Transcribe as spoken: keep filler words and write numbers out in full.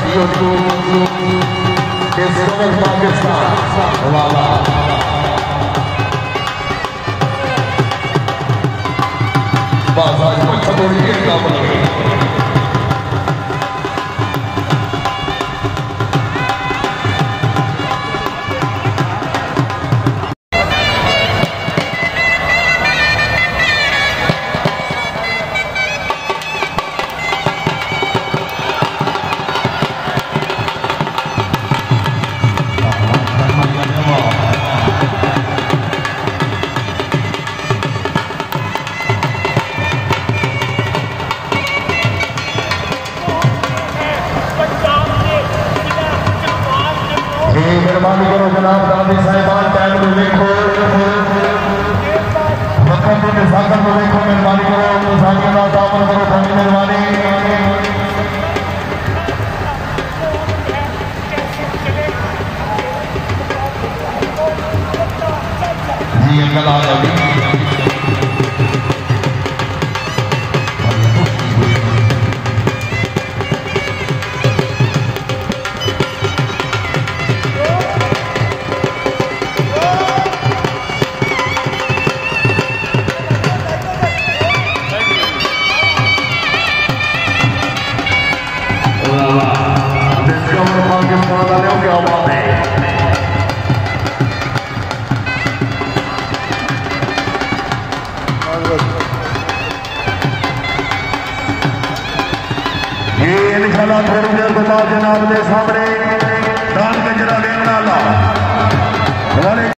पाकिस्तान वाला बाजार में खतौड़ी के काम लगे मेहरबानी करो जनाब दादी साहिबान टाइम में देखो वक्त के साथ में देखो मेहरबानी करो साथियों का दामन करो थोड़ी मेहरबानी जी अंकल आ जाओ क्या बात है ये इंशाल्लाह थोड़ी देर के बाद जनाब के सामने दान गजरा देने वाला